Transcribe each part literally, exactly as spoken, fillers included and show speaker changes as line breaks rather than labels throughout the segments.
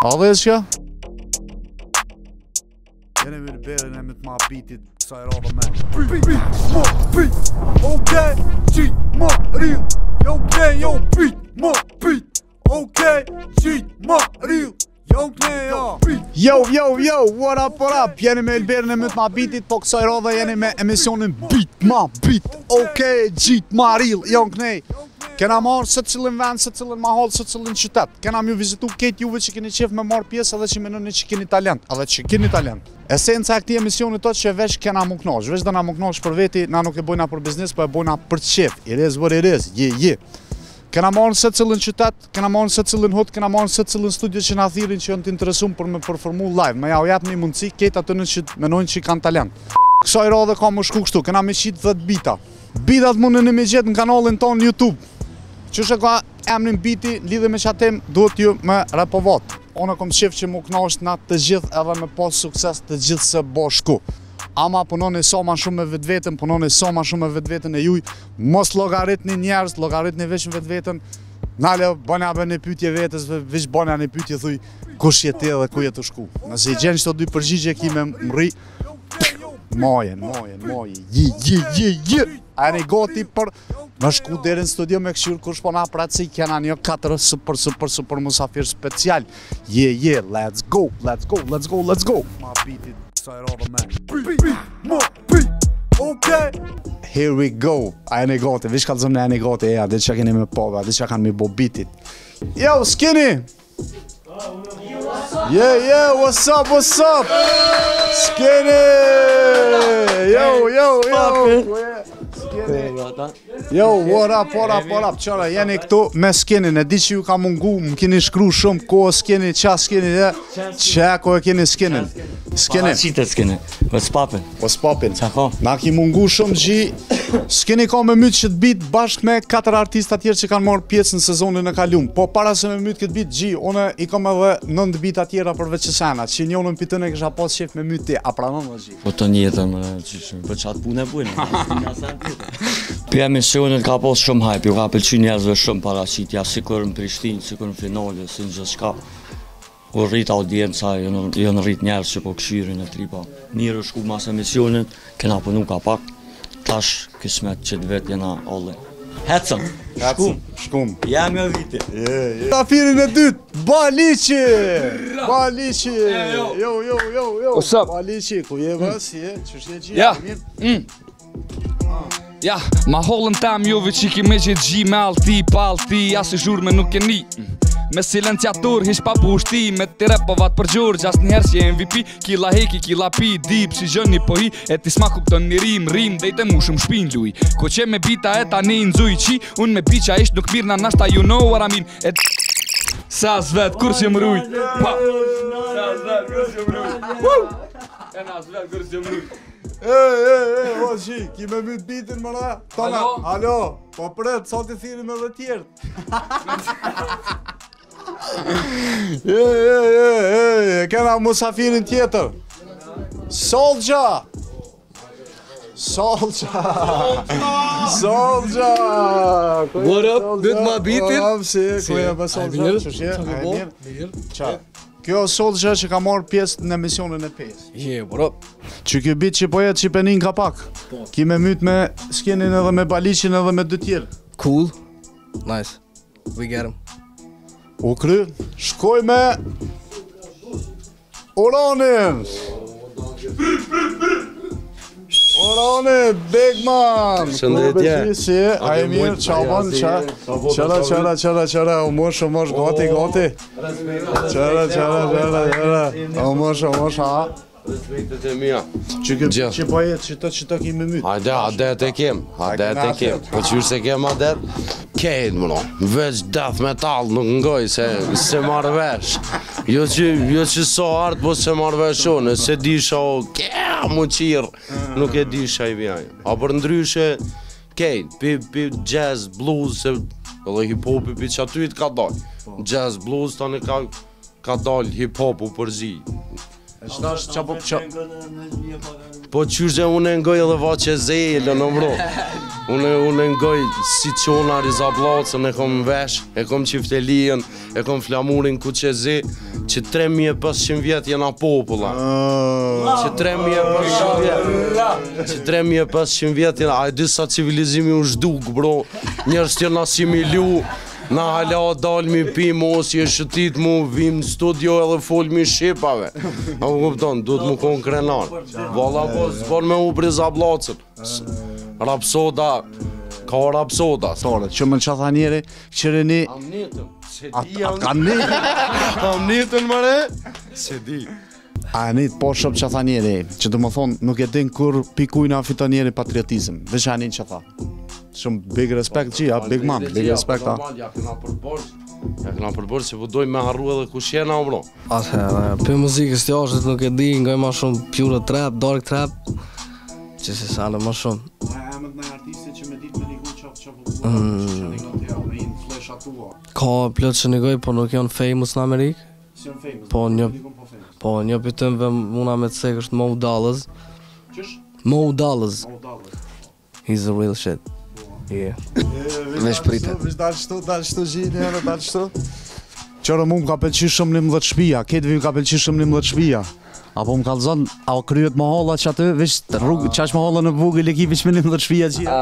A dhe që? Jene me në berën e me të ma bitit sa e radha me Beat, beat, ma beat, okej, qit, ma real Jo kne, jo beat, ma beat, okej, qit, ma real Jo kne, jo beat Yo, yo, yo, what up, what up Jene me Elberën e me të ma bitit po kësaj radha jene me emisionin Beat, ma beat, okej, qit, ma real Jo kne Kena marrë se cilin vend, se cilin mahall, se cilin qytet. Kena mju vizitu ketë juve që keni qef me marrë pjesë edhe që menoni që keni talent, edhe që keni talent. Esenca e këtij emisioni tot që veç kena mu knosh, veç do na mu knosh për veti, na nuk e bojna për biznes, po e bojna për qef. It is what it is, je, je. Kena marrë se cilin qytet, kena marrë se cilin hut, kena marrë se cilin studio që na thirrin që janë të interesuar për me performu live. Me ja u jap një mundësi ketë atë që menojnë që kanë talent. Kësaj radhe ka më shku kështu, kena me qit dhjetë bita. Bitat mundeni me gjetë në kanalin ton YouTube. Qështë e ka emrin biti, lidhe me qatem, duhet ju me rapovat. Unë kom qef që mu knasht në të gjithë edhe me pas sukses të gjithë së bashku. Ama punoni sa ma shumë me vetë vetën, punoni sa ma shumë me vetë vetën e juj, mos logaritni njerës, logaritni veç me vetë vetën, nale bënja bë një pytje vetës, veç bënja një pytje thuj, kush jeti edhe ku jetu shku. Nëse i gjenë që të dy përgjigje ki me mri, mojen, mojen, mojen, ji, ji, ji, ji. A e një goti për me shku deri në studio me këshirë kush po na praci kena një katër super super super musafir special. Je, je, let's go, let's go, let's go, let's go. Ma bitit, sa e radha me. Beat, beat, ma beat, okej. Here we go. A e një goti, vish ka të zëmë në e një goti, eja, dhe që keni me pove, dhe që kanë me bo bitit. Yo, Skinny! Yeah, yeah, what's up, what's up? Skinny! Yo, yo, yo! Yo, what up, what up, what up, qara, jeni këtu me Skinny, e di që ju ka mungu, më keni shkru shumë, ko Skinny, qa Skinny, që ko e keni Skinny? Skinny?
Qite Skinny, what's poppin?
What's poppin?
Qa ko?
Na ki mungu shumë gji, Skinny ka me mytë që të bit bashkë me katër artistat tjerë që kanë marrë pjesë në sezonin e kaluam. Po para se me mytë këtë bit gji, une i kam edhe nëndë bita tjera përveç qësena, që njënën për tëne kësha pas qef me mytë ti, a pranon dhe gji?
Po të njetën, për qatë punë e bujnë. Për emisionin ka pas shumë hype, ju ka pëlqy njerëzve shumë paraqitja, sikur në Prishtinë, sikur në finale, si në gjithë shka. U rrit audienca, jënë rrit njerëz që po këshirin e tripa. Mirë shku mas emisionin, kena punu ka pak, tash kismet që të vetë jena alle. Hecëm, shkum,
shkum.
Jam jo viti.
Tafirin e dytë, Baliqi! Baliqi! Jo, jo, jo, jo.
What's up?
Baliqi, ku je vë, si je, qësh je gjithë?
Ja, mm. Ja, ma hollën tam juve që ki me gjithë gji me alti, pa alti, ja se zhurme nuk e ni. Me silenciatur, hish pa bushti, me të repovat për gjurë, gjas njëherë që M V P, kila heki, kila pi, dip, si gjëni po hi, e ti s'ma kupton një rim, rim, dhe i të mu shumë shpin luj. Ko që me bita e ta një nëzuj qi, unë me biqa isht nuk mirë na nashta, you know what I mean, e sa zvet, kur që më ruj, pa, sa zvet, kur që më ruj, e na zvet, kur që më ruj.
E, e, e, o qi, ki me mytë bitin më ra, tona, alo, po pret, sa të thirim edhe tjertë. E, e, e, e, kena musafirin tjetër. Solgja! Solgja! Solgja!
What up, good ma bitin?
What up, si, ku e për Solgja? Qëshje? Mirë? Qa? Kjo Solgja që ka marrë pjesë në emisionin e pesë.
Yeah, what up?
Që kjo bit që po jetë që penin ka pak. Ki me mytë me Skinnin edhe me Baliqin edhe me dy tjerë.
Cool. Nice. We got him.
U kry, shkoj me Oranin. Oranin, big man.
Shëndetje.
A e mirë, qaban, qa? Qara, qara, qara, qara, u mosh, u mosh, gati, gati. Qara, qara, qara, qara, u mosh, u mosh, ha?
Respektet e mija.
Që po jetë, që të që të kemi mytë.
Hajde, adet e kem, adet e kem. Po qyrë se kem adet? Kejt më no, veç death metal nuk ngoj se se marrë vesh. Jo që, jo që so art, po se marrë vesh o, nëse disha o, kja mu qirë, nuk e disha i vjaj. A për ndryshe, kejt, pi, pi jazz, blues, se edhe hip-hopi pi që aty të ka dal. Jazz, blues, tani ka, ka dal hip-hopu përzi.
E qëta është qa po qa...
Po qyrë unë e ngoj edhe vaqe zejle në mro. Unë unë e ngoj si qona Rizablatën, e kom vesh, e kom qiftelien, e kom flamurin ku që zi. që tre mijë e pesëqind vjet jena populla. Që tre mijë e pesëqind vjet. Që tre mijë e pesëqind vjet jena, a e di sa civilizimi u zhduk, bro. Njerëz që na asimilu, na hala dalmi pi mos je shëtit mu vim në studio edhe folmi shqipave. A më kupton, duhet mu kon krenar. Valla po s'bon me u briza blacën. Rapsoda, ka rapsoda.
Tore, që më në që tha njeri, qëreni...
Am nitëm, se
A
di jam...
ka një?
Am nitën mëre? Se di.
A e një po shëp që tha njeri, që të më thonë nuk e din kur pikujna fiton njeri patriotizm. Veç a një që tha. Shumë big respect që, ja, big man, big respect, ha.
Ja këna përbërës, ja këna përbërës që vëdoj me harru edhe ku shjena, bro.
Atëherë, për muzikës të jashtë nuk e di, ngoj ma shumë pure trap, dark trap, që si sale ma shumë.
A e emët në artiste që me dit me një gu qafë qafë që që një nga tja, me inë flesh atua.
Ka plot që një po nuk janë famous në Amerikë.
Si janë famous?
Po një,
po famous.
po një pëtëmve muna me të sekë është Mo Dallas.
Qësh?
Mo Dallas.
Mo Dallas.
He's the real shit. Yeah.
Vesh pritet. Vesh dalë shtu, dalë shtu gjini, edhe dalë shtu. Qërë mu më ka pëlqy shumë një mëdhët shpia, ketë vi më ka pëlqy shumë një mëdhët shpia. Apo më kalzon, a o kryet më holla që aty, veç rrugë, qash më holla në Vogël e ki veç me një mëdhët shpia qia.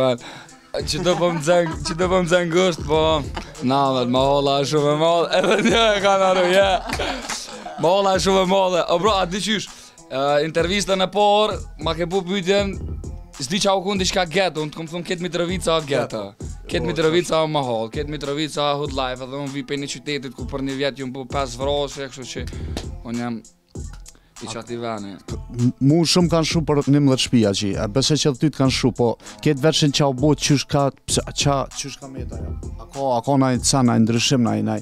Që do po më zeng, që do po më zeng gusht, po... Na, vet, ma holla e shumë e madhe, edhe një e ka në arru, yeah. Ma holla e shumë e madhe. O bro, a di qysh, intervistën e por, ma ke pu pyetjen, s'di qa u kun diçka ghetto, unë të kom thunë Ketë Mitrovica o ghetto. Ketë Mitrovica o mahall, Ketë Mitrovica o hood life, edhe unë vi për një qytetit ku për një vjet ju më bu pes vrasje, kështu që unë jam i qati veni.
Mu shumë kanë shu për një mëdhët shpia qi, e besoj që dhe ty të kanë shu, po ketë veçin qa u bo qysh ka, qa, qysh ka meta ja. Ako, ako naj ca, naj ndryshim, naj, naj.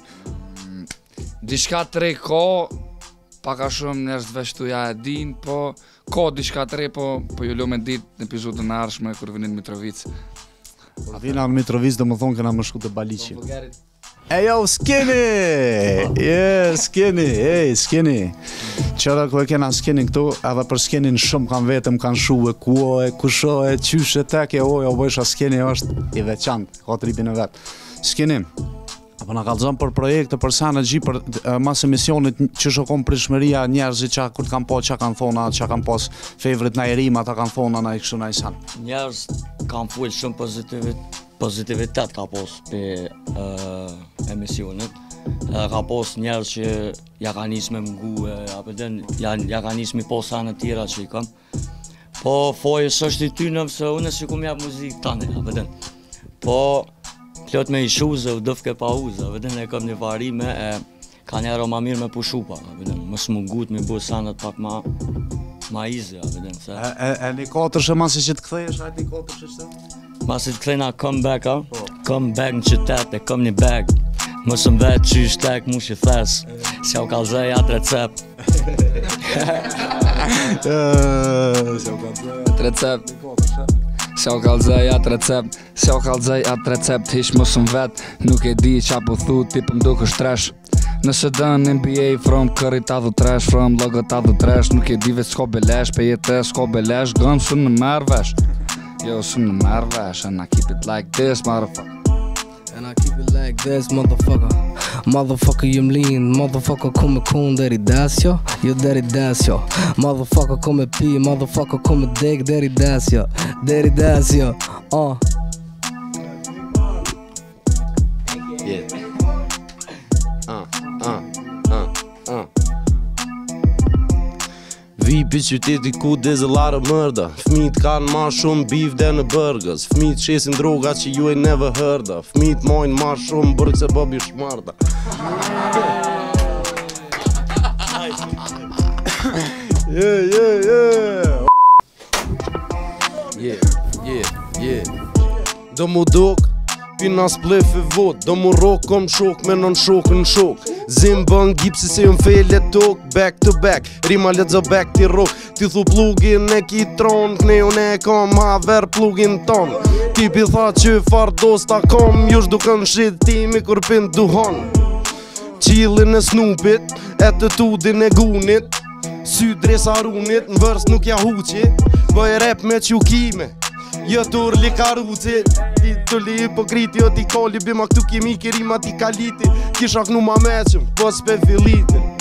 Diçka tre ka, paka shumë njerëz veç tu ja e din, po ka diçka tre, po po ju lu me dit në epizodën e ardhshme kur vinin Mitrovic.
A vina në Mitrovic dhe më thonë këna më shku të Baliqi. E jo, Skinny! Yeah, Skinny, ej, Skinny. Qëra ku e kena Skinny këtu, edhe për Skinny në shumë kanë vetëm kanë shu e kuo e kusho e qyshe tek e oj, o bëjsha Skinny është i veçantë, ka tripin e vetë. Skinny, apo na kallëzon për projekte, për sa në gji, për mas emisionit që shokon prishmëria njerëzit që kur kanë po që kanë thona, që kanë pas favorite na i rima, ta kanë thona na i kështu na i san.
Njerëz kanë full shumë pozitivit, pozitivitet ka pos për uh, emisionit. Uh, ka pos njerëz që ja ka nis me mgu, apo den ja, ja ka nis me pos anë tjera që i kam. Po fojës është i ty në se unë si ku mjap muzikë tane, apo den. Po plot me i shuze, u dëfke pa uze, apo den e kam një varime e ka njerë ma mirë me pushu pa, apo den. Mës më gut me bu sanët pak ma ma easy, apo den. Se...
E, e, e një katërshë masi që të kthejesh, hajt një katërshë që të?
Masi të kthejna comeback, a? Comeback në qytet e kom një bag. Mësëm vetë që i shtek mu që thes, s'ja u kalzej atë recept.
Recept. S'ja u kalzej atë recept, s'ja u kalzej atë recept, hish mësëm vetë, nuk e di qa po thu, ti për mdo kështë tresh. Nëse dën N B A from Curry ta dhu tresh, from logo ta dhu tresh, nuk e di vetë s'ko belesh, pe jetë s'ko belesh, gëmë së në merë vesh. Yo, së në merë vesh, and I keep it like this, motherfucker.
And I keep it like this, motherfucker. Motherfucker, jem lean, motherfucker, kom me kon deri desjo, jo deri desjo. Motherfucker, kom me pi, motherfucker, kom me dek deri desjo, deri desjo, uh.
Yeah. Uh, uh, uh, uh. Vi për qyteti ku there's a lot of murder. Fmit kanë ma shumë beef dhe në burgers. Fmit shesin droga që ju e never heard of. Fmit mojnë ma shumë bërg se babi shmarda.
Yeah, yeah, yeah.
Yeah, yeah, yeah. Do mu dok, pina splef e vot. Do mu rock, kom shok, menon shok në shok. Zim bën gipsi se jëm fele tok, back to back, rima ledzo back ti rock. Ti thu plugin e ki tron, kneu ne kam ma ver plugin ton. Ti pi tha që fardos ta kom, jush duken shit timi kur pin duhon. Qilin e snupit, attitudin e gunit, sy dresa runit, në vërs nuk ja huqi, bëj rap me qukime. Jo tur li karuci, ti të li hipokriti, jo ti koli bima këtu kemi ki rima ti kaliti. Kisha knu ma meqëm, po s'pe filitin.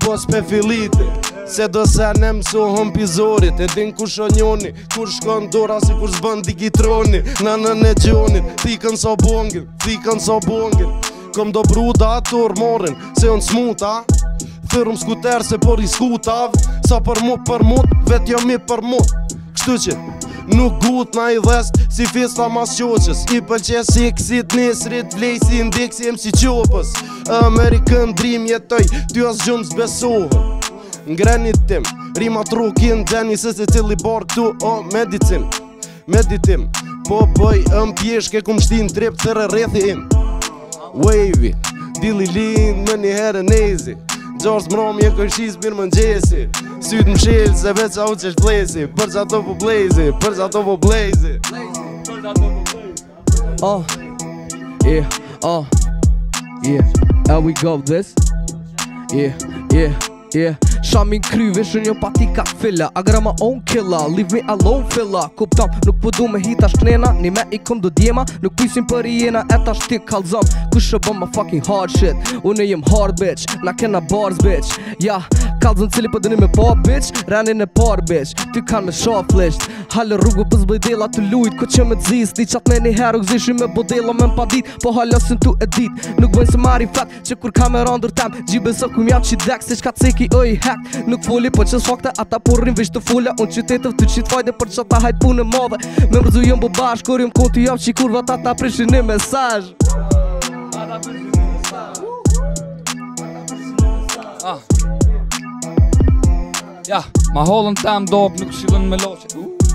pos pe filite Se do se ne mësohëm pizorit E din ku shonjoni Kur shkon dora si kur zbën digitroni Në në në gjonit Thikën sa bongin Thikën sa bongin Kom do bruda atur morin Se unë smuta Thyrëm skuter se por i skutav Sa për mu për mut Vet jo mi për mut Kështu që Nuk gut na i dhest Si festa mas qoqës I pëlqes si eksit nesrit Vlej si indeksi em si qopës American Dream jetoj Ty as gjumë zbesohën Ngrenit tim Rimat rukin Gjeni se se cili bar këtu O medicin Meditim Po bëj ëm pjesh Ke kum shtin trip Tërë rrethi im Wavy Dili lin Me një herë nezi Gjars mram je kërshis mirë mëngjesi Sytë më shilë se veç au që shblezi Për që ato po blezi Për që ato po blezi
Uh, yeah, uh, yeah, and we go this Yeah, yeah, yeah Shamin kryve shën jo pati ka filla I got my own killer, leave me alone filla Kuptam, nuk po du me hita shknena Ni me i kom do djema Nuk pysin për i jena eta shtik kalzom Kush e bëm ma fucking hard shit Une jem hard bitch, na kena bars bitch Ja, kalzon cili po dëni me pa bitch Renin e par bitch, ty kan me shaflisht Halë rrugë bëz bëjdela të lujt Ko që me t'zis, di qat me një herë Gzishi me bodela me m'pa dit Po halasin tu e dit Nuk bëjnë se mari fat Që kur ka me randur tem Gjibe së kum jam qi dek Se qka ceki oj hek Nuk foli po qës fakte Ata porrin vish të fola Unë qytetëv të qit fajde Për që ta hajt punë madhe Me mërzu jëm bo bash Kur jëm konti jam qi kurva Ta ta prishin një mesaj Ata prishin një mesaj
Ah. Ja, ma hollën tem dop nuk shilën me loqe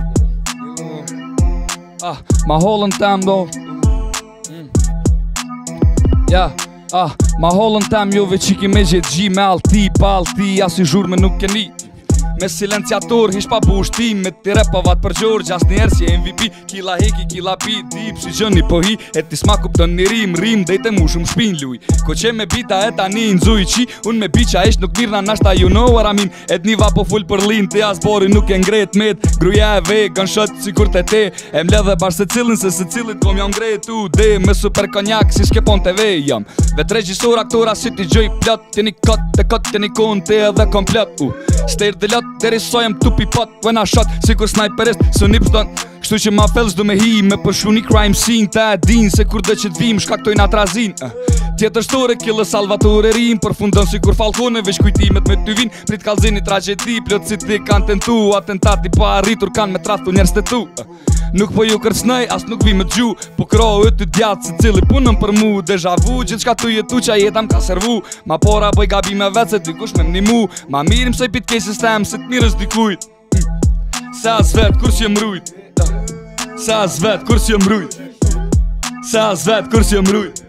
Ah, ma hollën tem dop mm. Ja, ah, ma hollën tem jove qiki me gjithë gji me alti pa alti As i zhur me nuk keni Me silenciator hish pa bushtim Me ti repavat për gjorë Gjas njerë si M V P Kila heki, kila pi Dip si gjëni po hi E ti s'ma kupton një rim Rim dhejte mu shumë shpin luj Ko që me bita e ta një nzuj qi Unë me biqa ish nuk mirë na nashta you know what I mean Et niva po full për lin Ti as bori nuk e ngret met Gruja e vej Gunshot si kur te te E mledhe bash se cilin Se se cilit kom jam ngret u de Me super konjak si shkepon te vej jam Vet regjisor aktora si ti gjoj plot Tini kot te kot tini kon te edhe komplot uh. Stejr dhe lot Deri so jem tupi pot when I shot Sikur sniperist Së një pështon Kështu që ma fells du me hi Me përshu një crime scene Ta e din Se kur dhe që t'vim Shkaktojnë atrazin uh. Tjetër shtore Kille Salvatore rim Përfundon si kur Falcone Vesh kujtimet me ty vin Prit kalzini tragedi Plot si ti kanë tentu Atentati pa arritur Kanë me trastu njerës të tu uh. Nuk po ju kërcnej As nuk vi me t'gju Po kro e të djatë Si cili punën për mu Deja vu Gjithë shka tu jetu Qa jetam ka servu Ma pora bëj gabime vetë Se dikush me mnimu Ma mirim se i pit kej sistem Se t'mirës dikujt mm. Se as vet kur s'jem rujt Se as vet kur s'jem rujt Se as vet kur s'jem rujt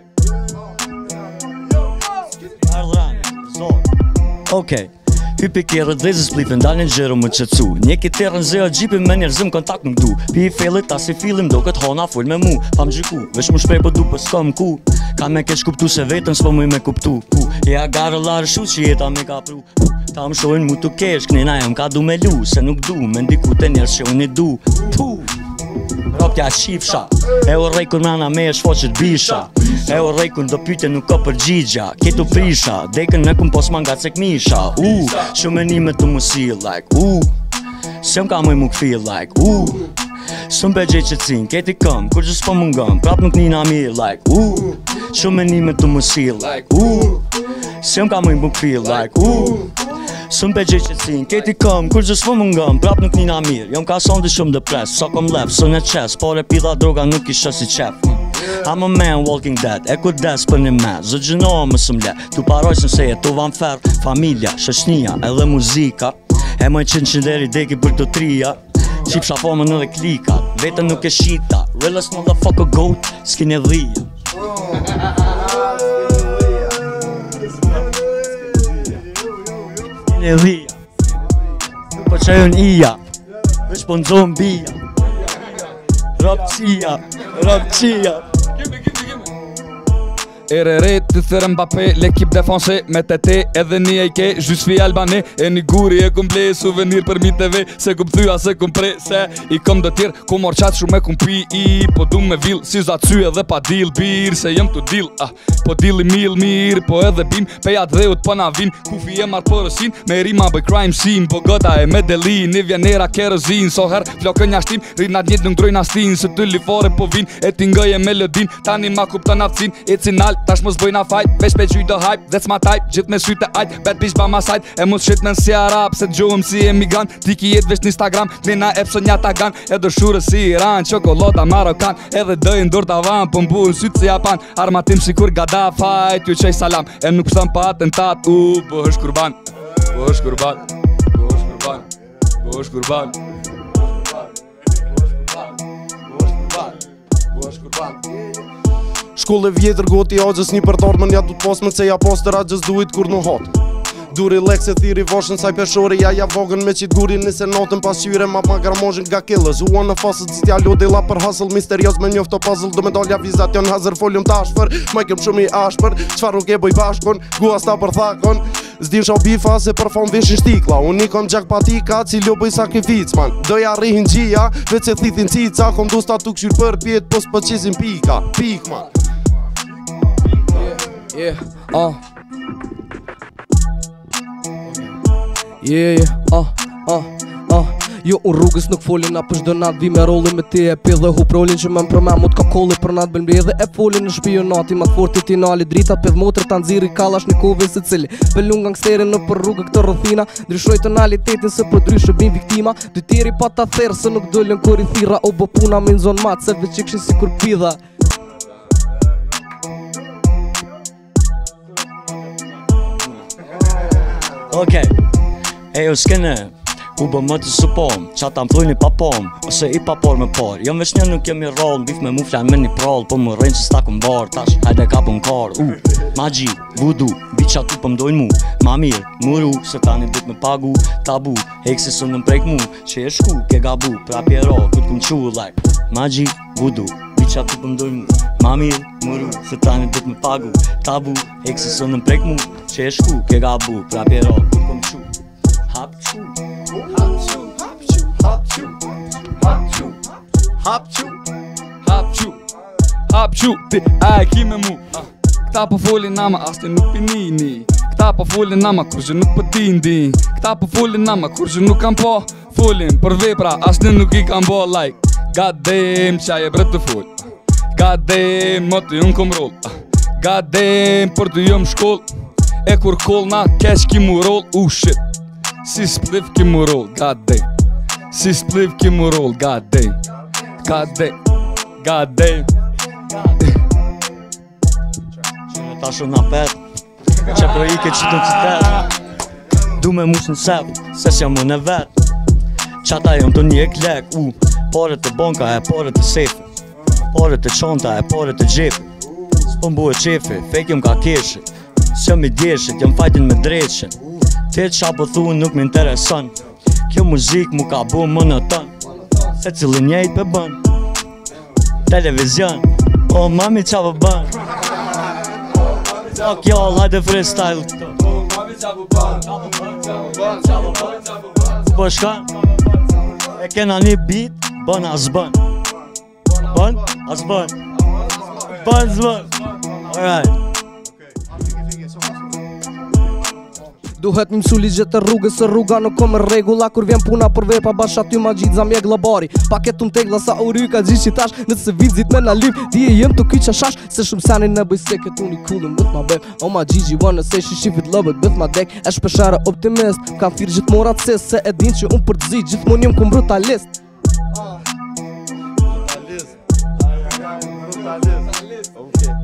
Okej Hypi kjerët dhe zës plifin dalin gjero më qëtsu Një kiterën zëja gjipin me njerëzim kontakt nuk du Pi i felit as i filim do këtë hona full me mu Pa më gjiku, vesh më shprej po du për s'kom ku Ka me keq kuptu se vetën s'po mu i me kuptu Ku, ja garë larë shu që jeta me ka pru Ta më shojnë mu t'u kesh, knina jem ka du me lu Se nuk du, me ndiku të njerës që unë i du Puh Ropja qifsha E o rejkun rana me e shfoqet bisha E o rejkun do pyte nuk ka përgjigja Ketu prisha Dekën me kum pos manga cek misha U Shumë e nime të musi like U Se m'ka mëj mu këfi like U Shumë be gjej që cin Keti këm Kur që s'po mungëm Prap nuk nina mirë like U Shumë e nime të musi like U Se m'ka mëj mu këfi like U Shumë be gjej që cin Keti këm Kur që s'po mungëm Prap nuk nina mirë Jom ka sondi shumë depres So kom lef Së në qes Por e pidha droga nuk isha si qef I'm a man walking dead E ku des për një me Zë gjënoa më së mle Tu parojsën se jetu van fer Familja, shëshnia edhe muzika E moj qënë qënderi deki për të trija Qip shafomën edhe klikat Vetën nuk e shita Realest motherfucker goat S'kin e dhija S'kin e dhija Nuk po qajën ija Vesh po nëzohën bija Rapqia Rapqia
Erere të thërë Mbappé, l'ekip defanse me tete edhe një e ke Gjys fi Albane, e një guri e kum ble Souvenir për mi T V, se kum thyja se kum pre Se i kom do tjerë, ku mor qatë shumë e kum pi i Po du me vil, si za cy edhe pa dil bir Se jem të dil, ah, po dil i mil mirë Po edhe bim, pejat dheut po na vin Kufi e marrë përësin, me rima bëj crime scene Bogota e Medellin, i vjenera kerozin So her, flokën jashtim, rinat njët nuk drojnë astin Se të lifore po vin, e t'ingëj e melodin Tani ma kupton aftësin, e cinal, tash mos bëjna fight Vesh pe gjyj do hype, that's my type, gjith me syte ajt Bad bitch ba ma sajt, e mos shit men si Arab Se t'gjohëm si emigrant, ti ki jet vesh n'Instagram Klina Epson ja tagan, e dëshurë si Iran Çokolata Marokan, edhe dëjnë dur tavan Po mbuën sytë si Japan, armatim si kur gada fajt Ju qej salam, e nuk pësëm pa atentat U, po është kurban, po është kurban Po është kurban, po është kurban
Shkolle vjetër goti agjës një përtar më nja du t'pas me ceja pas të ragjës duit kur në hat Duri lek se thiri vashën saj peshore ja ja vagën me qit guri nëse natën pas qyre ma ma gramazhin nga killers U anë fasët zitja lodila për hustle misterios me njofto puzzle Do me dalja vizat janë hazër folium tashpër Ma kem shumë i ashpër Qfar nuk e boj bashkon Gua sta për thakon Zdin shau bifa se për fam veshin shtikla Unë i kom gjak patika ciljo bëj sakrific man Doja rihin gjia Vec e thithin cica Kom du sta tu këshyr për pjet Pos për qizin pika Pik man
Yeah, uh Yeah, yeah, uh, uh, uh Jo, unë rrugës nuk folin, a pësh do natë vi me rolin me ti e pi dhe hu prolin që me më përme mut ka kolli për natë bëlmri edhe e folin në shpionati ma të forti ti nali drita pidh motër të nxiri kalash një kove se cili Pelun gangsterin në për rrugë këtë rëthina Ndryshoj tonalitetin se për dryshë bin viktima Dy tjeri pa ta therë se nuk dollin kur i thira O bo puna min zon matë se veç i kshin si kur pidha
Okej, e jo s'kene U bë më të supom, qa ta mplojni pa pom Ose i pa por me por Jom vesh një nuk jemi roll Bif me mu flan me një prall Po më rejnë që s'ta kum bar Tash, hajde ka pun kar U, magji, voodoo Biqa tu po mdojnë mu Ma mirë, muru Se tani dit me pagu Tabu, heksi së në mprejk mu Që e shku, ke gabu Prapje ro, kut kum qu like Magji, voodoo Biqa tu po mdojnë mu Ma mirë, muru Se tani dit me pagu Tabu, heksi së në mprejk mu Që e shku, ke gabu Prapje ro, kut kum qu Hap qu
Hap qu, hap qu, hap qu, ti a e ki me mu ah. Këta po folin nama, asni nuk pinini Këta po folin nama, kur që nuk pëtindi Këta po folin nama, kur që nuk kam po Folin për vepra, asni nuk i kam bo like God damn, qaj e bret të fol God damn, më të jëm kom roll God damn, për të jëm shkoll E kur koll na, kesh ki mu roll Uh shit, si spliv ki mu roll God damn Si spliv ki mu roll, god damn God damn, god damn
Qënë ta shumë na pet Që pro i ke qitu qitet Du me mush në sep Se s'jam më në vet Qata jëm të një klek U, pare të banka e pare të sefe Pare të qanta e pare të gjepe S'po mbu e qefe, fek jëm ka keshe S'jam i djeshit, jëm fajtin me dreqen Te qa po thu nuk m'intereson Kjo muzik mu ka bu më në tën Se cilin njejt për bën Televizion O mami qa për bën Fuck y'all, hajde freestyle këto O mami qa për bën Qa për bën Po shkan E kena një beat Bën as bën Bën as bën Bën s'bën Alright
Duhet më mësu ligjet të rrugës se rruga nuk kom regula Kur vjen puna për vepa bash aty ma gjit za mjek glabari Paket të mtegla sa uri ka gjit qitash Nëtë se vizit me na lim Ti e jem të kyqa shash Se shumë sani në bëj se këtë unë i kullin with my babe O ma Gigi wanna say she shifit love it with my deck E shpeshare optimist Kam thirë gjithë mora të sis Se e din që unë për të zi Gjithë mon jem kum brutalist
Brutalist Brutalist Okay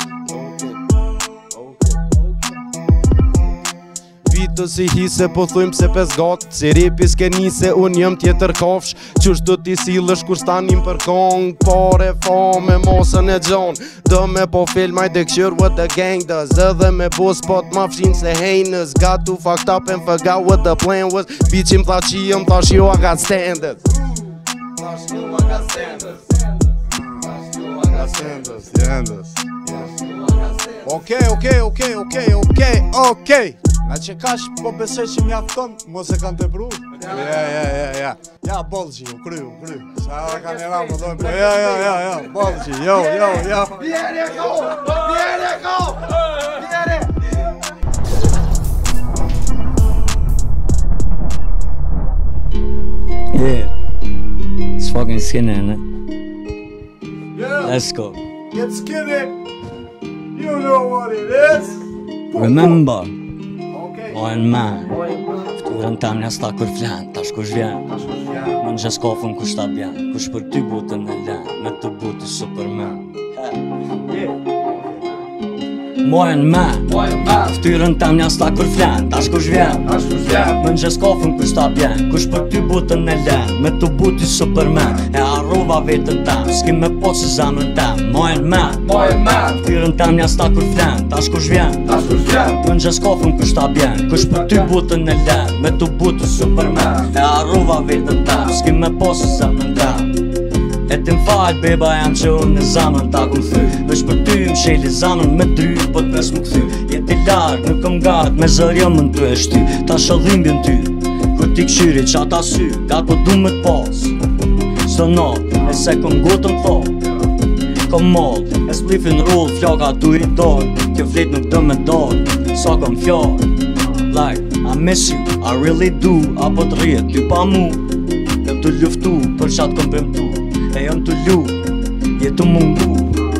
Bitë si hise po thujmë se pes gatë Si repi s'ke nise unë jëm tjetër kafsh Qështë do t'i silësh kur stanim për kong Pare fame mosën e gjon Dë me po filmaj dhe këshur what the gang does Edhe me bo spot ma fshin se heinous Got too fucked up and forgot what the plan was Biqim tha qijëm thash jo I got standards Thash jo I got standards Thash jo I got standards
Hacendas, yendas. Okej, okej, okej, okej, okej, okej. Nga që kash po besoj që mjafton, mos e kanë tepru. Ja, ja, ja, ja. Ja, Bollxhi, u kry, u kry. Sa ora kanë era më dojnë, po ja, ja, ja, ja. Bollxhi, jo, jo, jo. Vjere ko! Vjere ko! Vjere!
Yeah. It's fucking skinny, innit?
Yeah.
Let's go.
Get skinny. You know what it is.
Remember,
Okay.
o e në men, ftyrën tem nja sta kur flen, tash kush vjen. Më në gjes kafën kush ta bjen, kush për ty botën e len, me të botë i Superman. Mo e në men, ftyrën tem nja sta kur flen, tash kush vjen. Më në gjes kafën kush ta bjen, kush për ty botën e len, me të botë i Superman. E harrova vetën tem, s'ki me po si zemrën tem. Mo e në men, ftyrën tem nja sta kur flen, tash kush vjen. Më në gjes kafën kush ta bjen, kush për ty botën e len, me të botë i Superman. E harrova vetën tem, s'ki me po si zemrën tem. E ti m'fall, beba jam që unë në zamën ta ku m'thy. Vesh për ty m'sheli zamën me dry, po t'pes më këthy. Jeti larg, nuk kom gat, me zër jam në ty e shty. Ta shëllim bjen ty, ku ti këshyri qa ta sy. Gat po du me t'pas, s'to not, e se kom gotën thot. Kom moll, e s'plifin rull, fjaka tu i doj. Kjo flet nuk dë me doj, sa kom fjall. Like, I miss you, I really do. Apo t'rjet ty pa mu, jëm të luftu, për qatë kom premtu. E jëm të lu, jetu mungu.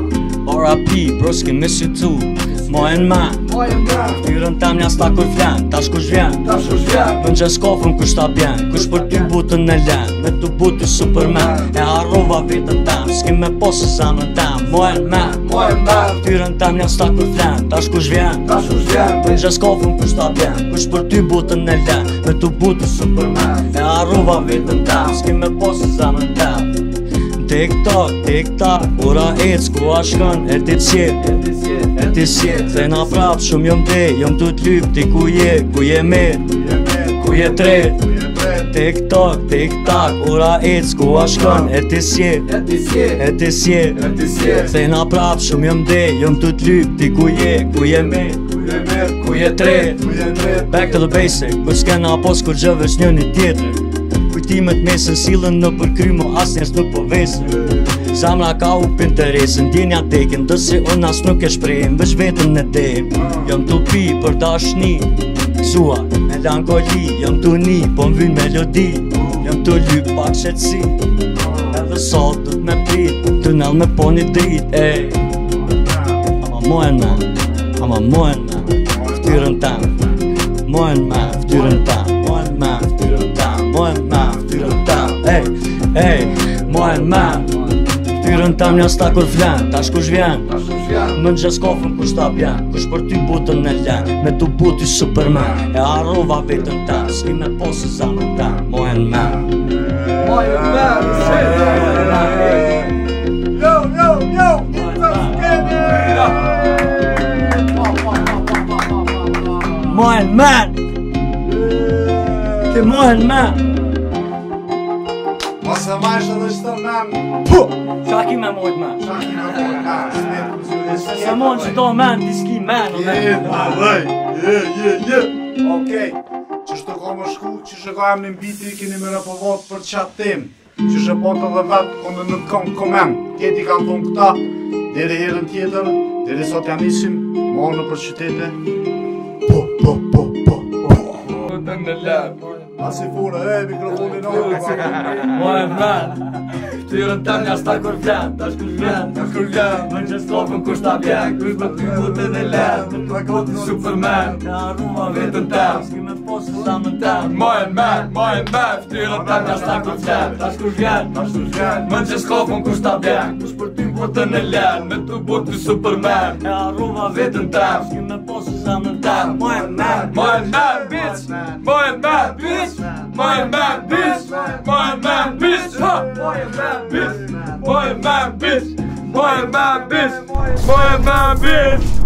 R I P, broski miss you too. Mo e në men, ftyrën tem nja sta kur flen, tash kush vjen. Më në gjes kafën kush ta bjen, kush për ty botën e len, me të botë i Superman. E harrova vetën tem, s'ki me po si zemrën tem. Mo e në men, ftyrën tem nja sta kur flen, tash kush vjen. Më në gjes kafën kush ta bjen, kush për ty botën e len, me të botë i Superman. E harrova vetën tem, s'ki me po si zemrën tem. Tik tak, tik tak, ora ec, ku a shkën, e ti qjet, e ti qjet. Se na prap shumë jom te, jom tu t'lyp, ti ku je, ku je met, ku je tret. Tik tak, tik tak, ora ec, ku a shkën, e ti qjet, e ti qjet. Se na prap shumë jom te, jom tu t'lyp, ti ku je, ku je met, ku je tret. Back to the basic, për s'kena pos kur gjëvesh njëni tjetër. Kujtimet mesën silën në përkrymo, as njerës nuk po vesën. Zamra ka u pënteresën, djenja tekin, dësi unë as nuk e shprejnë, veç vetën e dem. Jom t'u pi për dashni, kësua melankoli. Jom t'u ni, po m'vyn melodi, jom t'u lyp pak shetsi. Edhe sot du t'me prit, tunel me po një drit, ej. Ama mojen me, ama mojen me, ftyrën tem. Mojen me, ftyrën tem, mojen me, ftyrën tem. Mojen me, ftyrën tem, ej, ej. Mojen me, ftyrën tem nja sta kur flen, tash kush vjen. Më në gjes kafën kush ta bjen, kush për ty botën e len, me të botë i Superman. E harrova vetën tem, s'ki me po si zemrën tem. Mojen me, mojen me,
Yo, yo, yo, get the skinny.
mojen me, ti mojen me.
Mos e mash edhe qëtë men. Puh!
Qa ki me mojt me?
Qa ki me mojt men? Smet këzullis.
Se mon që do men, ti s'ki men.
Je, ma vëj, je, je, je. Okej, që shtë ka më shku, që shë ka em një biti, kini me rëpëvot për qatë tem. Që shë potë dhe vetë, kënë nuk kam komen. Tjeti kanë thonë këta, deri herën tjetër, deri sot jam isim, morë në për qytete. Po, po, po, po, po. Asi fure, e, mikrofonin orë.
Mojen me, ftyrën tem nja sta kur flen, tash kush vjen, kur vjen. Më në gjes kafën kush ta bjen, kush për ty botën e len, me të botë i Superman. E harrova vetën tem, s'ki me po si zemrën tem.
Mojen me, mojen me, ftyrën tem nja sta kur flen,
Tash kush vjen,
më në gjes kafën kush ta bjen, kush për ty botën e len, me të botë i Superman.
e harrova vetën tem, s'ki me po si zemrën tem. Mojen me,
Mojen me, bitch, mojen me, bitch, mojen me, bitch, mojen me, bitch, ha, mojen me, bitch, mojen me, bitch, mojen me, bitch, mojen me, bitch.